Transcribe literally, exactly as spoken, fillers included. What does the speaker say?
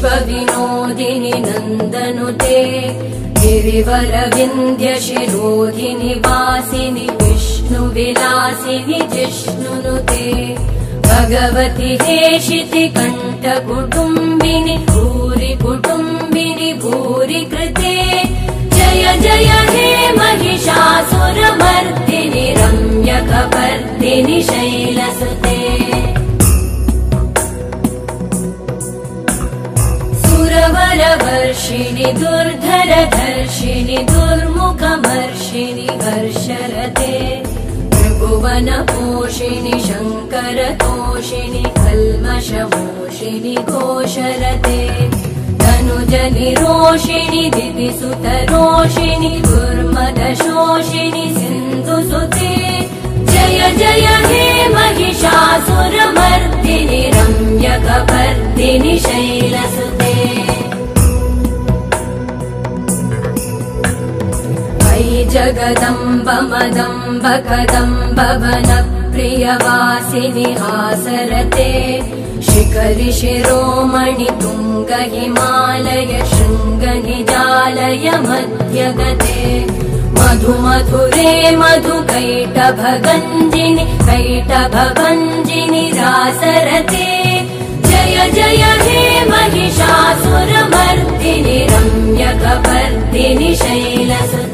विश्वविनोदिनि नन्दनुते गिरिवरविन्ध्य शिरोधिनि वासिनि विष्णुविलासिनि जिष्णुनुते भगवति हेशिति कण्ठकुटुम्बिनि भूरि कुटुम्बिनि भूरि कृते जय जय हे महिषासुरमर्दिनि रम्यकपर्दिनि शैलसुते सुरवरवर्षिणि दुर्धरधर्षिणि दुर्मुखमर्षिणि हर्षरते त्रिभुवनपोषिणि शङ्करतोषिणि कल्मषमोषिणि घोषरते धनुजनिरोषिणि दितिसुतरोषिणि दुर्मदशोषिणि सिन्धुसुते जय जय हे महिषासुरमर्दिनि रम्यकपर्दिनि शैलसुते अयि जगदम्ब मदम्ब कदम्ब वनप्रियवासिनि हासरते शिखरि शिरोमणि तुङ्ग हिमालय शृङ्गनिजालय मध्यगते मधुमधुरे मधुकैटभगञ्जिनि कैटभभञ्जिनि रासरते जय जय हे महिषासुरमर्दिनि रम्यकपर्दिनि शैलसुते